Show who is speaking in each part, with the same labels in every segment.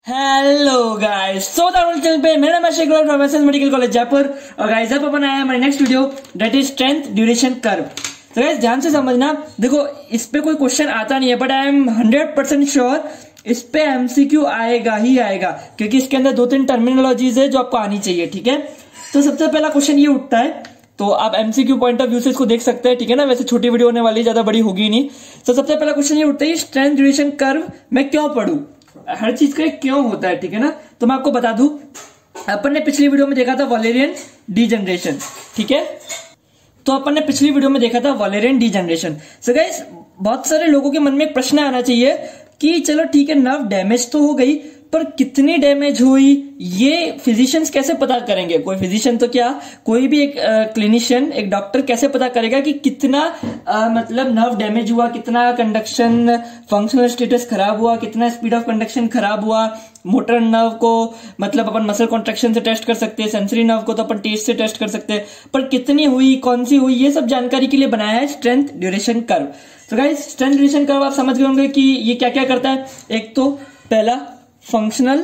Speaker 1: Hello guys, सो channel पे मेरा नाम Ashish Agrawal from medical college Jaipur. और गाइस अब अपन आया है हमारी next video that is strength duration curve. तो गाइस ध्यान से समझना, देखो इस पे कोई क्वेश्चन आता नहीं है बट आई एम 100% श्योर इस पे एमसीक्यू आएगा ही आएगा, क्योंकि इसके अंदर 2-3 टर्मिनोलॉजीज है जो आपको आनी चाहिए। ठीक है, तो सबसे पहला क्वेश्चन ये उठता है, तो आप एमसीक्यू पॉइंट ऑफ व्यू से इसको देख सकते हैं। ठीक है ना, वैसे छोटी वीडियो होने वाली, ज्यादा बड़ी होगी नहीं। तो सबसे पहला क्वेश्चन ये उठता है, स्ट्रेंथ ड्यूरेशन कर्व मैं क्यों पढ़ूं, हर चीज का क्यों होता है। ठीक है ना, तो मैं आपको बता दूं, अपन ने पिछली वीडियो में देखा था वॉलेरियन डीजनरेशन। ठीक है, तो अपन ने पिछली वीडियो में देखा था वॉलेरियन डीजनरेशन। सो गाइस, बहुत सारे लोगों के मन में एक प्रश्न आना चाहिए कि चलो ठीक है, नर्व डैमेज तो हो गई, पर कितनी डैमेज हुई ये फिजिशियंस कैसे पता करेंगे। कोई फिजिशियन तो क्या, कोई भी एक क्लिनिशियन, एक डॉक्टर कैसे पता करेगा कि कितना मतलब नर्व डैमेज हुआ, कितना कंडक्शन फंक्शनल स्टेटस खराब हुआ, कितना स्पीड ऑफ कंडक्शन खराब हुआ। मोटर नर्व को मतलब अपन मसल कॉन्ट्रैक्शन से टेस्ट कर सकते हैं, सेंसरी नर्व को तो अपन टेस्ट से टेस्ट कर सकते हैं, पर कितनी हुई, कौन सी हुई, ये सब जानकारी के लिए बनाया है स्ट्रेंथ ड्यूरेशन कर्व। तो गाइस स्ट्रेंथ ड्यूरेशन कर्व आप समझ गए होंगे कि ये क्या क्या करता है। एक तो पहला फंक्शनल,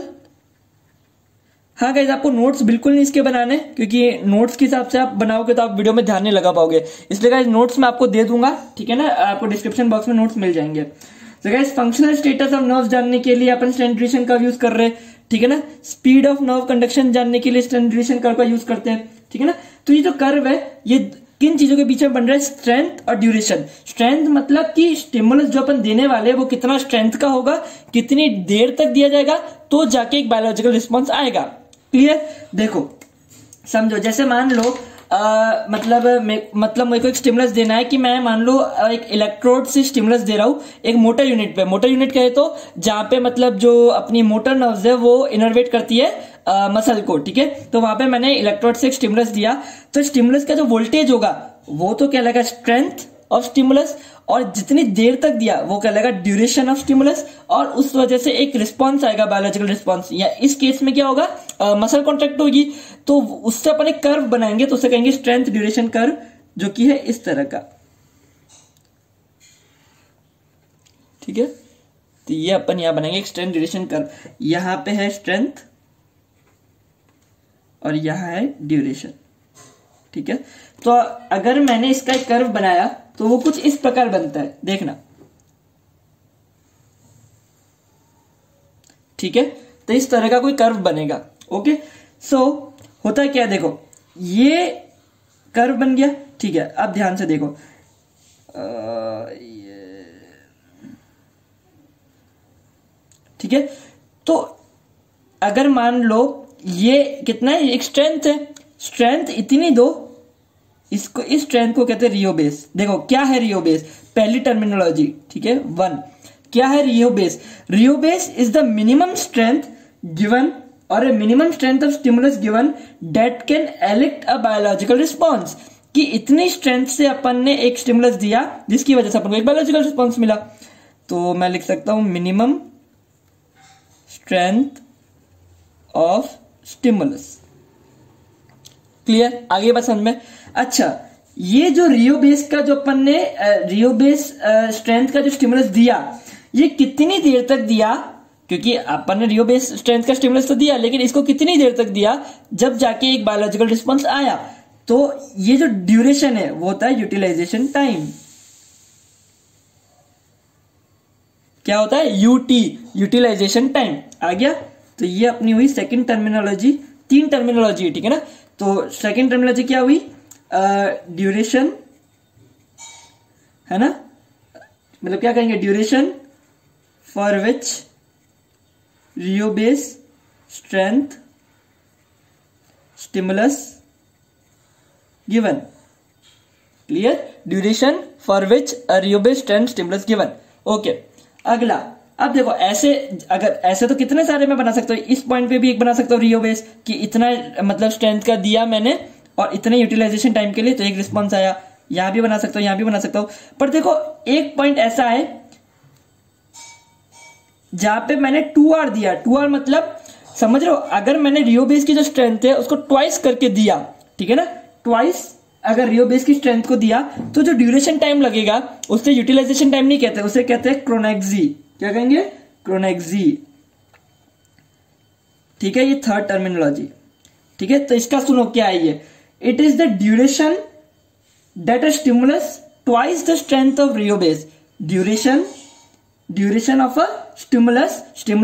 Speaker 1: हाँ गाइज आपको नोट्स बिल्कुल नहीं इसके बनाने, क्योंकि नोट्स के हिसाब से आप बनाओगे तो आप वीडियो में ध्यान नहीं लगा पाओगे, इसलिए गाइज नोट्स मैं आपको दे दूंगा। ठीक है ना, आपको डिस्क्रिप्शन बॉक्स में नोट्स मिल जाएंगे। तो guys functional status of nerves जानने के लिए अपन स्ट्रेंथ ड्यूरेशन कर्व यूज कर रहे हैं। ठीक है ना, स्पीड ऑफ नर्व कंडक्शन जानने के लिए स्ट्रेंथ ड्यूरेशन कर्व का यूज करते हैं। ठीक है ना, तो ये जो कर्व है ये किन चीजों के बीच में बन रहा है, स्ट्रेंथ और ड्यूरेशन। स्ट्रेंथ मतलब कि स्टिमुलस जो अपन देने वाले हैं वो कितना स्ट्रेंथ का होगा, कितनी देर तक दिया जाएगा, तो जाके एक बायोलॉजिकल रिस्पॉन्स आएगा। क्लियर, देखो समझो, जैसे मान लो मतलब मेरे को एक स्टिमुलस देना है कि मैं मान लो एक इलेक्ट्रोड से स्टिमुलस दे रहा हूं एक मोटर यूनिट पे। मोटर यूनिट कहे तो जहां पे मतलब जो अपनी मोटर नर्व्स है वो इनर्वेट करती है मसल को। ठीक है, तो वहां पे मैंने इलेक्ट्रोड से एक स्टिमुलस दिया, तो स्टिमुलस का जो वोल्टेज होगा वो तो क्या लगेगा, स्ट्रेंथ ऑफ स्टिमुलस, और जितनी देर तक दिया वो क्या लगेगा, ड्यूरेशन ऑफ स्टिमुलस, और उस वजह से एक रिस्पॉन्स आएगा, बायोलॉजिकल रिस्पॉन्स। या इस केस में क्या होगा, मसल कॉन्ट्रैक्ट होगी, तो उससे अपन एक कर्व बनाएंगे, तो उसे कहेंगे स्ट्रेंथ ड्यूरेशन कर्व, जो कि है इस तरह का। ठीक है, तो ये अपन यहां बनाएंगे एक स्ट्रेंथ ड्यूरेशन कर्व। यहां पे है स्ट्रेंथ और यहां है ड्यूरेशन। ठीक है, तो अगर मैंने इसका एक कर्व बनाया तो वो कुछ इस प्रकार बनता है, देखना। ठीक है, तो इस तरह का कोई कर्व बनेगा। ओके, सो होता क्या है, देखो ये कर्व बन गया। ठीक है, अब ध्यान से देखो, ठीक है, तो अगर मान लो ये कितना है, एक स्ट्रेंथ है, स्ट्रेंथ इतनी दो, इसको इस स्ट्रेंथ को कहते हैं रियो बेस। देखो क्या है रियो बेस, पहली टर्मिनोलॉजी। ठीक है, 1 क्या है rheobase. Rheobase is the minimum strength given और a minimum strength of stimulus given that can elicit a biological response, कि इतनी स्ट्रेंथ से अपन ने एक स्टिमुलस दिया जिसकी वजह से अपन को एक बायोलॉजिकल रिस्पॉन्स मिला। तो मैं लिख सकता हूं minimum strength of stimulus. Clear, आगे बात समझ में। अच्छा, ये जो रियो बेस का जो अपन ने रियो बेस स्ट्रेंथ का जो स्टिमुलस दिया, ये कितनी देर तक दिया, क्योंकि अपन ने रियो बेस स्ट्रेंथ का स्टिमुलस तो दिया, लेकिन इसको कितनी देर तक दिया जब जाके एक बायोलॉजिकल रिस्पॉन्स आया। तो ये जो ड्यूरेशन है वो होता है यूटिलाइजेशन टाइम। क्या होता है, यूटी, यूटिलाइजेशन टाइम। आ गया, तो ये अपनी हुई सेकंड टर्मिनोलॉजी। 3 टर्मिनोलॉजी, ठीक है ना। तो सेकंड टर्मिनोलॉजी क्या हुई, ड्यूरेशन, है ना, मतलब क्या कहेंगे, duration for which rheobase strength stimulus given. Clear, duration for which rheobase strength stimulus given. Okay, अगला, अब देखो ऐसे, अगर ऐसे तो कितने सारे मैं बना सकता हूँ, इस पॉइंट पे भी एक बना सकता हूँ रियो बेस, कि इतना मतलब स्ट्रेंथ का दिया मैंने और इतने यूटिलाइजेशन टाइम के लिए, तो एक रिस्पॉन्स आया। यहां भी बना सकता हूं, यहां भी बना सकता हूं, पर देखो एक पॉइंट ऐसा है जहां पे मैंने 2R दिया। 2R मतलब समझ रहे हो, अगर मैंने रियो बेस की जो स्ट्रेंथ है उसको ट्वाइस करके दिया, ठीक है ना, ट्वाइस अगर रियो बेस की स्ट्रेंथ को दिया, तो जो ड्यूरेशन टाइम लगेगा उससे यूटिलाइजेशन टाइम नहीं कहते, उसे कहते हैं क्रोनेक्सी। क्या कहेंगे, क्रोनेक्सी। ठीक है, ये थर्ड टर्मिनोलॉजी, ठीक है। तो इसका सुनो क्या है ये, it is the duration that a stimulus twice the strength of rheobase, duration of a stimulus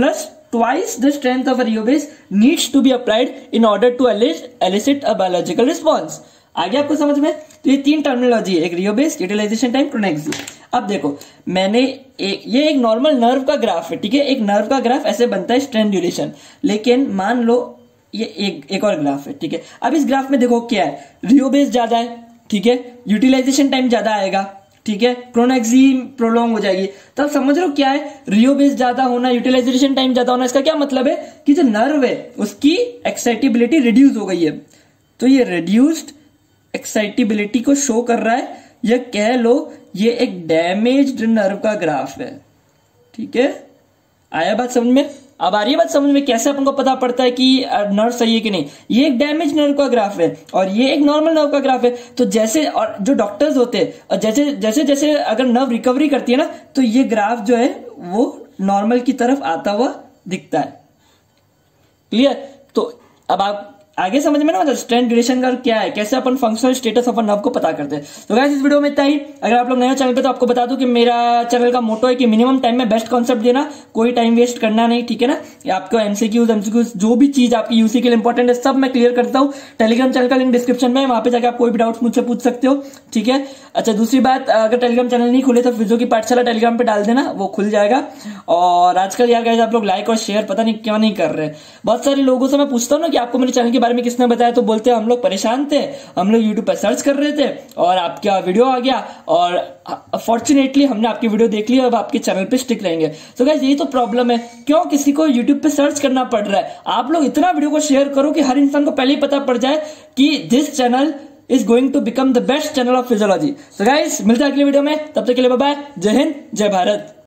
Speaker 1: twice the strength of a riobase needs to be applied in order to elicit a biological response। आ गया आपको समझ में? तो ये तीन terminology है, एक रियोबेस, यूटिलाइजेशन टाइम, क्रोनेक्सी। अब देखो मैंने ये एक नॉर्मल नर्व का ग्राफ है, ठीक है, एक नर्व का ग्राफ ऐसे बनता है स्ट्रेंथ ड्यूरेशन, लेकिन मान लो ये एक और ग्राफ है, ठीक है। अब इस ग्राफ में देखो क्या है, रियोबेस ज्यादा है, ठीक है, यूटिलाइजेशन टाइम ज्यादा आएगा, ठीक है, क्रोनेक्सी प्रोलॉन्ग हो जाएगी। तो आप समझ रहे हो क्या है, रियोबेस ज्यादा होना, यूटिलाइजेशन टाइम ज्यादा होना, इसका क्या मतलब है कि जो नर्व है उसकी एक्साइटेबिलिटी रिड्यूस हो गई है। तो ये रिड्यूस्ड एक्साइटेबिलिटी को शो कर रहा है, या कह लो ये एक डैमेज्ड नर्व का ग्राफ है, ठीक है। आया बात समझ में? अब आ रही है बात समझ में, कैसे अपन को पता पड़ता है कि नर्व सही है कि नहीं। ये एक डैमेज नर्व का ग्राफ है और ये एक नॉर्मल नर्व का ग्राफ है। तो जैसे, और जो डॉक्टर्स होते हैं, और जैसे जैसे अगर नर्व रिकवरी करती है ना, तो ये ग्राफ जो है वो नॉर्मल की तरफ आता हुआ दिखता है। क्लियर? तो अब आप आगे समझ में ना, मतलब स्ट्रेंथ ड्यूरेशन का क्या है, कैसे अपन फंक्शनल स्टेटस ऑफ नर्व को पता करते हैं। तो गाइस इस वीडियो में इतना ही। अगर आप लोग नए चैनल पे, तो आपको बता दूं कि मेरा चैनल का मोटो है कि मिनिमम टाइम में बेस्ट कॉन्सेप्ट देना, कोई टाइम वेस्ट करना नहीं, ठीक है ना। या आपको एमसीक्यूज जो भी चीज आपकी यूसी के लिए इंपॉर्टेंट है सब मैं क्लियर करता हूँ। टेलीग्राम चैनल का लिंक डिस्क्रिप्शन में, वहां पे जाकर आप कोई भी डाउट मुझसे पूछ सकते हो, ठीक है। अच्छा, दूसरी बात, अगर टेलीग्राम चैनल नहीं खुले तो फिजियो की पाठशाला टेलीग्राम पे डाल देना, वो खुल जाएगा। और आजकल यार गाइस आप लोग लाइक और शेयर पता नहीं क्यों नहीं कर रहे। बहुत सारे लोगों से मैं पूछता हूँ ना कि आपको मेरे चैनल के बारे में किसने बताया, तो बोलते हैं हम लोग परेशान थे, हम लोग यूट्यूब पर सर्च कर रहे थे और आपका वीडियो आ गया और फॉर्चुनेटली हमने आपकी वीडियो देख ली, अब आपके चैनल पे स्टिक रहेंगे। तो गाइस यही तो प्रॉब्लम है, क्यों किसी को यूट्यूब पे सर्च करना पड़ रहा है। आप लोग इतना वीडियो को शेयर करो कि हर इंसान को पहले ही पता पड़ जाए कि this channel is going to become the best channel of physiology। So guys मिलते हैं अगले वीडियो में, तब तक के लिए बाय बाय, जय हिंद, जय भारत।